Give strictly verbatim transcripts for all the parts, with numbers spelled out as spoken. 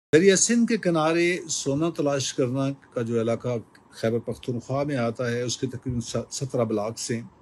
دریا سندھ کے کنارے سونا تلاش کرنا کا جو علاقہ خیبر پختونخوا میں آتا ہے، اس کے تقریباً سترہ بلاکس ہیں،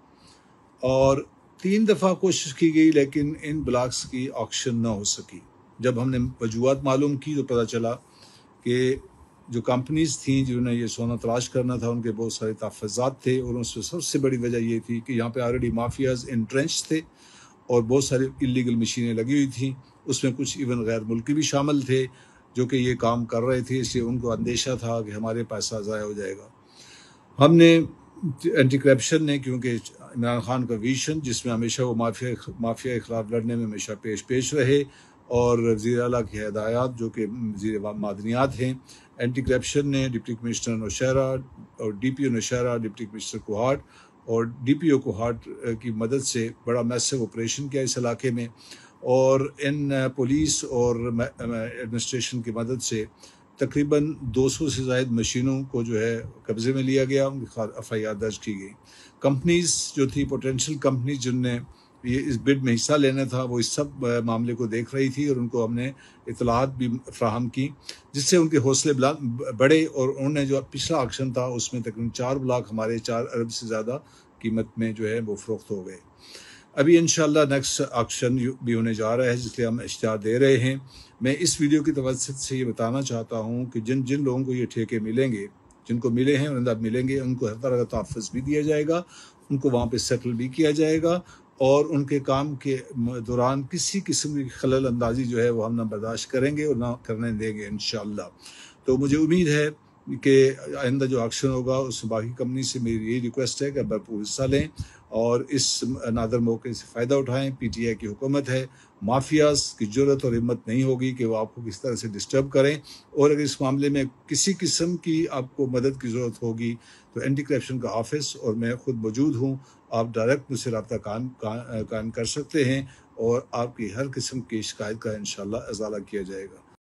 اور تین دفعہ کوشش کی گئی لیکن ان بلاکس کی آکشن نہ ہو سکی۔ جب ہم نے وجوہات معلوم کی تو پتہ چلا کہ جو کمپنیز تھیں جنہوں نے یہ سونا تلاش کرنا تھا، ان کے بہت سارے تحفظات تھے، اور اس میں سب سے بڑی وجہ یہ تھی کہ یہاں پہ آلریڈی مافیاز انٹرنچ تھے اور بہت ساری اللیگل مشینیں لگی ہوئی تھیں، اس میں کچھ ایون غیر ملکی بھی شامل تھے جو کہ یہ کام کر رہے تھے، اس لیے ان کو اندیشہ تھا کہ ہمارے پیسہ ضائع ہو جائے گا۔ ہم نے اینٹی کرپشن نے، کیونکہ عمران خان کا ویژن جس میں ہمیشہ وہ مافیا مافیا کے خلاف لڑنے میں ہمیشہ پیش پیش رہے، اور وزیر اعلیٰ کی ہدایات جو کہ وزیر معدنیات ہیں، اینٹی کرپشن نے ڈپٹی کمشنر نوشہرہ اور D P O Nowshera, deputy commissioner Kohat اور ڈی پی او کوہاٹ کی مدد سے بڑا میسو آپریشن کیا اس علاقے میں، اور ان پولیس اور ایڈمنسٹریشن کی مدد سے تقریباً دو سو سے زائد مشینوں کو جو ہے قبضے میں لیا گیا، ان کی ایف آئی آر درج کی گئی۔ کمپنیز جو تھی پوٹینشیل کمپنیز جن نے یہ اس بڈ میں حصہ لینا تھا، وہ اس سب معاملے کو دیکھ رہی تھی، اور ان کو ہم نے اطلاعات بھی فراہم کی جس سے ان کے حوصلے بڑھے، اور انہوں نے جو پچھلا آکشن تھا اس میں تقریباً چار بلاک ہمارے چار ارب سے زیادہ قیمت میں جو ہے وہ فروخت ہو گئے۔ ابھی انشاءاللہ نیکسٹ آکشن بھی ہونے جا رہا ہے جس لیے ہم اشتہار دے رہے ہیں۔ میں اس ویڈیو کی توسط سے یہ بتانا چاہتا ہوں کہ جن جن لوگوں کو یہ ٹھیکے ملیں گے، جن کو ملے ہیں اور ملیں گے، ان کو ہر طرح کا تحفظ بھی دیا جائے گا، ان کو وہاں پہ سیٹل بھی کیا جائے گا، اور ان کے کام کے دوران کسی قسم کی خلل اندازی جو ہے وہ ہم نہ برداشت کریں گے اور نہ کرنے دیں گے انشاءاللہ۔ تو مجھے امید ہے کہ آئندہ جو آکشن ہوگا اس میں باقی کمپنی سے میری یہی ریکویسٹ ہے کہ بھرپور حصہ لیں اور اس نادر موقع سے فائدہ اٹھائیں۔ پی ٹی آئی کی حکومت ہے، مافیاز کی جرت اور ہمت نہیں ہوگی کہ وہ آپ کو کس طرح سے ڈسٹرب کریں، اور اگر اس معاملے میں کسی قسم کی آپ کو مدد کی ضرورت ہوگی تو اینٹی کرپشن کا آفس اور میں خود موجود ہوں، آپ ڈائریکٹ مجھ سے رابطہ قائم قائم کر سکتے ہیں، اور آپ کی ہر قسم کی شکایت کا انشاءاللہ ازالہ کیا جائے گا۔